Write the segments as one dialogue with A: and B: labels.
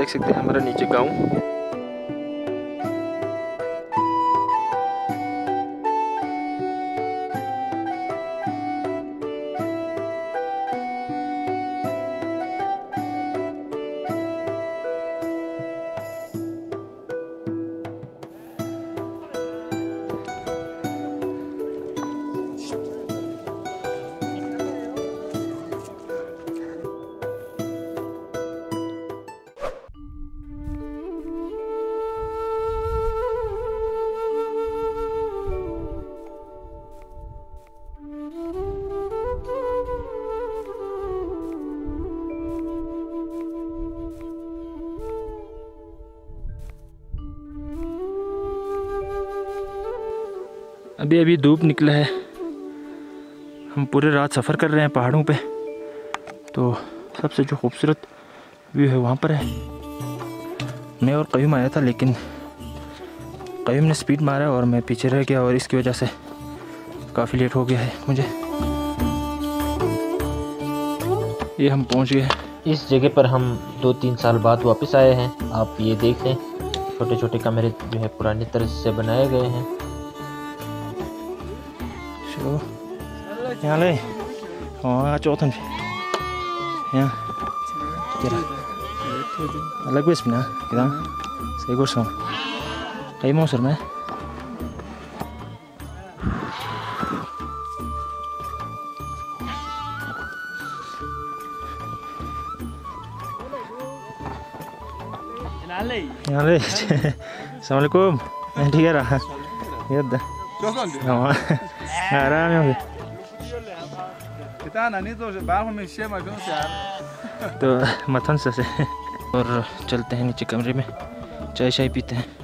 A: देख सकते हैं हमारा नीचे गाँव। अभी अभी धूप निकला है, हम पूरे रात सफ़र कर रहे हैं पहाड़ों पे। तो सबसे जो खूबसूरत व्यू है वहाँ पर है। मैं और क़य्यूम आया था, लेकिन क़य्यूम ने स्पीड मारा और मैं पीछे रह गया, और इसकी वजह से काफ़ी लेट हो गया है मुझे। ये हम पहुँच गए।
B: इस जगह पर हम 2-3 साल बाद वापस आए हैं। आप ये देख लें, छोटे छोटे कमरे जो है पुरानी तरह से बनाए गए हैं।
A: यहाँ ले चौथन यहाँ अलग बेस ना kita saya gosong kayak mau serme यहाँ ले Assalamualaikum ठीक है रहा ये आराम है तो मथन से और चलते हैं नीचे कमरे में, चाय शाय पीते हैं।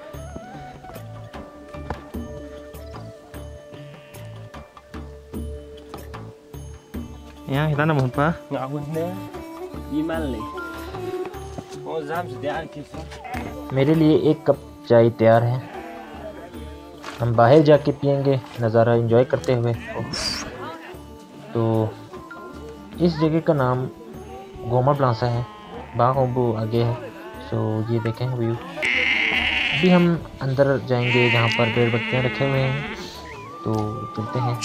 A: यहाँ kita namun pa
B: मेरे लिए 1 कप चाय तैयार है। हम बाहर जाके पियेंगे नज़ारा एंजॉय करते हुए। तो इस जगह का नाम गोमा प्लासा है, बागोबू आगे है। सो ये देखें व्यू। अभी हम अंदर जाएंगे जहाँ पर पेड़ बत्तियाँ रखे हुए हैं, तो चलते हैं।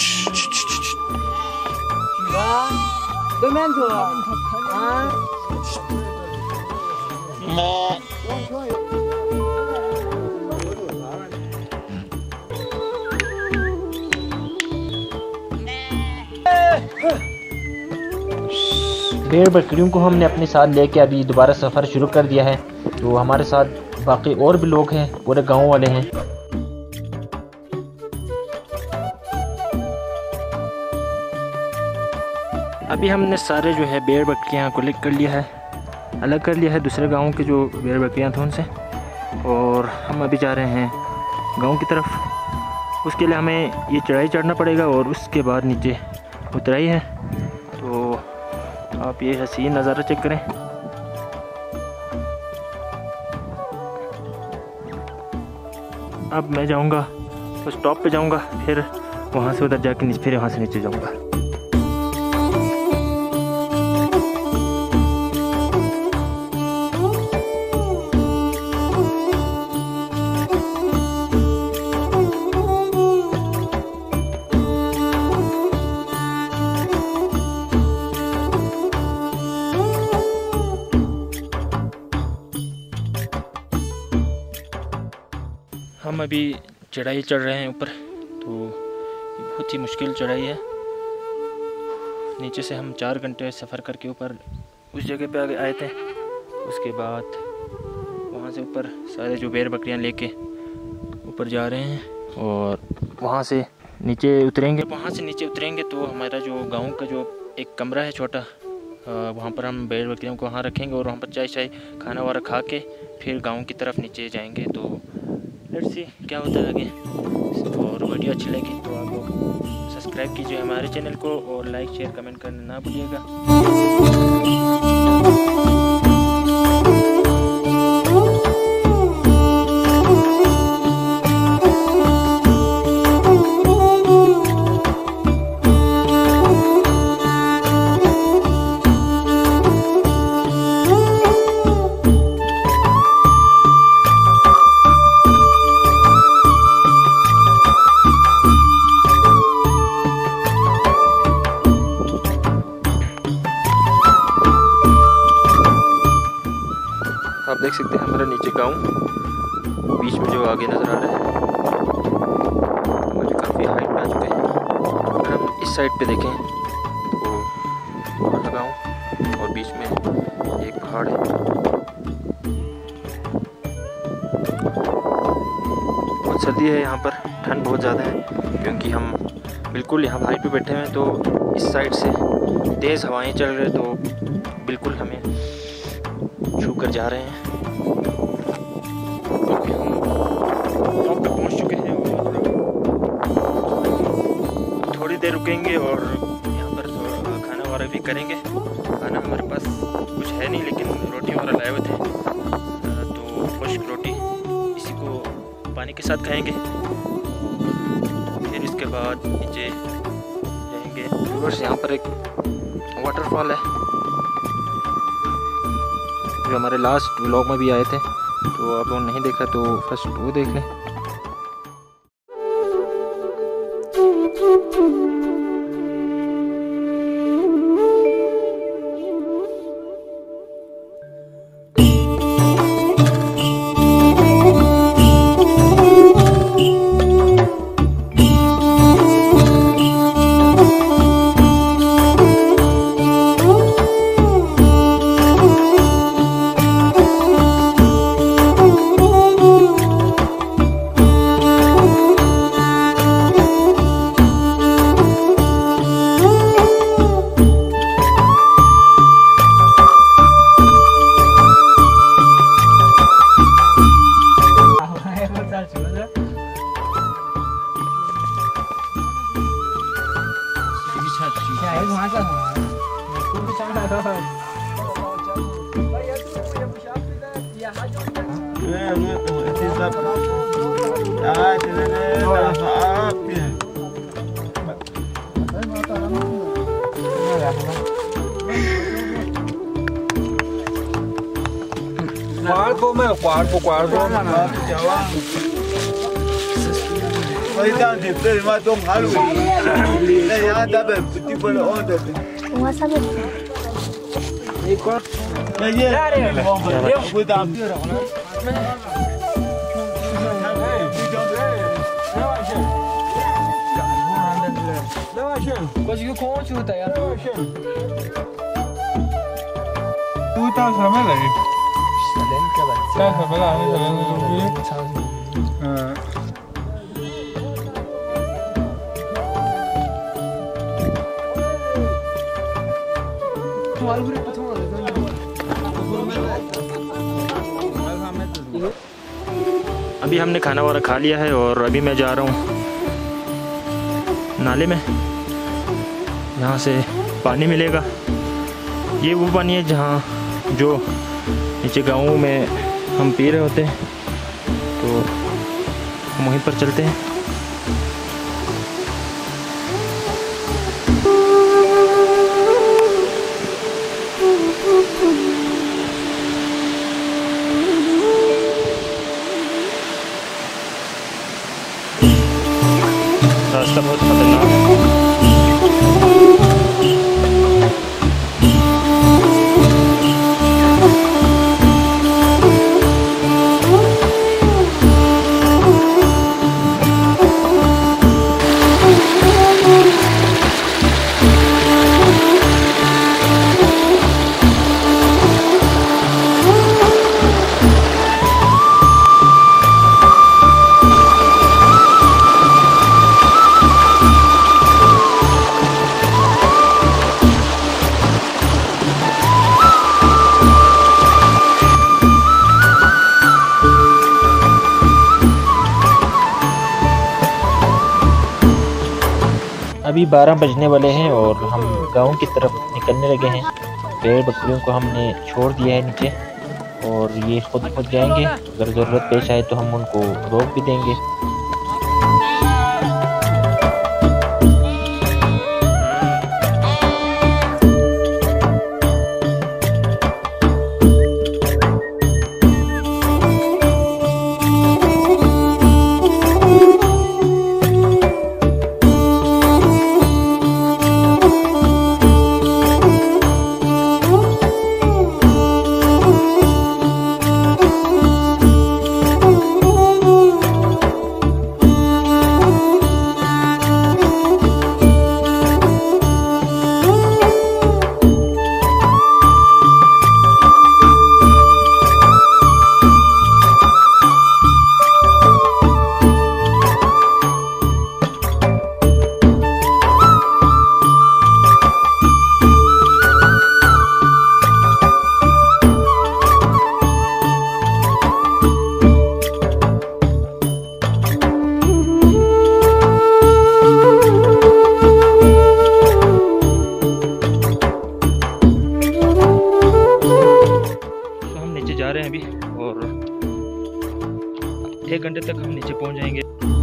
B: भेड़ बकरियों को हमने अपने साथ लेके अभी दोबारा सफ़र शुरू कर दिया है। तो हमारे साथ बाकी और भी लोग हैं, पूरे गांव वाले हैं।
A: अभी हमने सारे जो है भेड़ बकरियाँ कलेक्ट कर लिया है, अलग कर लिया है दूसरे गाँव के जो भेड़ बकरियाँ थे उनसे, और हम अभी जा रहे हैं गाँव की तरफ। उसके लिए हमें ये चढ़ाई चढ़ना पड़ेगा और उसके बाद नीचे उतराई है। तो आप ये हसीन नज़ारा चेक करें। अब मैं जाऊंगा तो स्टॉप पे जाऊंगा, फिर वहाँ से उधर जाके फिर वहाँ से नीचे जाऊंगा। हम अभी चढ़ाई चढ़ रहे हैं ऊपर, तो ये बहुत ही मुश्किल चढ़ाई है। नीचे से हम 4 घंटे सफ़र करके ऊपर उस जगह पे आए थे। उसके बाद वहाँ से ऊपर सारे जो भेड़ बकरियाँ लेके ऊपर जा रहे हैं, और वहाँ से नीचे उतरेंगे। वहाँ से नीचे उतरेंगे तो हमारा जो गांव का जो एक कमरा है छोटा, वहाँ पर हम भेड़ बकरियों को वहाँ रखेंगे, और वहाँ पर चाय शाय खाना वाना खा के फिर गाँव की तरफ नीचे जाएंगे। तो लेट्स सी क्या होता है आगे। और वीडियो अच्छी लगी तो आप लोग सब्सक्राइब कीजिए हमारे चैनल को, और लाइक शेयर कमेंट करना ना भूलिएगा। देख सकते हैं हमारा नीचे गांव बीच में जो आगे नज़र आ रहा है, मुझे काफ़ी हाइट में आ चुके हैं। अगर हम इस साइड पे देखें तो हमारा गांव और बीच में एक पहाड़ है। बहुत सर्दी है यहाँ पर, ठंड बहुत ज़्यादा है क्योंकि हम बिल्कुल यहाँ हाइट पे बैठे हुए हैं। तो इस साइड से तेज़ हवाएं चल रही, तो बिल्कुल हमें छू कर जा रहे हैं। अभी हम टॉप पे पहुँच चुके हैं और थोड़ी देर रुकेंगे और यहाँ पर खाना वगैरह भी करेंगे। खाना हमारे पास कुछ है नहीं, लेकिन रोटी वगैरह लाए हुए थे, तो खुश्क रोटी इसी को पानी के साथ खाएंगे। फिर इसके बाद नीचे जाएंगे। बस यहाँ पर एक वाटरफॉल है जो हमारे लास्ट व्लॉग में भी आए थे, तो आप लोगों ने नहीं देखा तो फर्स्ट वो देख लें। अभी हमने खाना वाना खा लिया है और अभी मैं जा रहा हूँ नाले में। यहाँ से पानी मिलेगा, ये वो पानी है जहाँ जो नीचे गाँव में हम पी रहे होते हैं, तो हम वहीं पर चलते हैं। रास्ता बहुत खतरनाक है। अभी 12 बजने वाले हैं और हम गांव की तरफ निकलने लगे हैं। भेड़ बकरियों को हमने छोड़ दिया है नीचे और ये खुद जाएंगे। अगर ज़रूरत पेश आए तो हम उनको रोक भी देंगे। 1 घंटे तक हम नीचे पहुंच जाएंगे।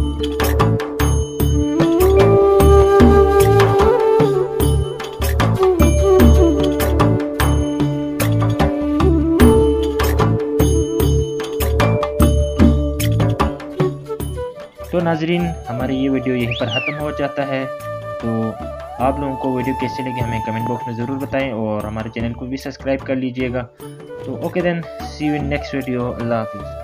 A: तो नाजरीन, हमारी ये वीडियो यहीं पर ख़त्म हो जाता है। तो आप लोगों को वीडियो कैसी लगी हमें कमेंट बॉक्स में ज़रूर बताएं और हमारे चैनल को भी सब्सक्राइब कर लीजिएगा। तो okay then, see you in next video. अल्लाह हाफिज़।